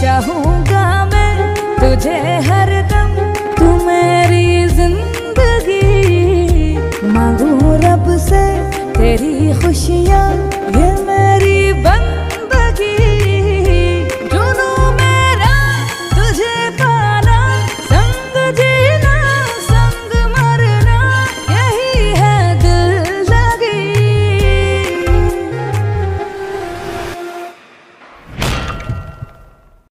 चाहूंगा मैं तुझे हरदम, तू मेरी जिंदगी। मांगू रब से तेरी खुशियाँ